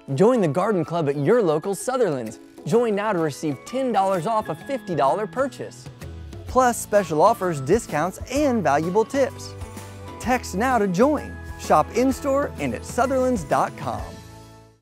Join the Garden Club at your local Sutherland's. Join now to receive $10 off a $50 purchase. Plus special offers, discounts, and valuable tips. Text now to join. Shop in-store and at Sutherlands.com.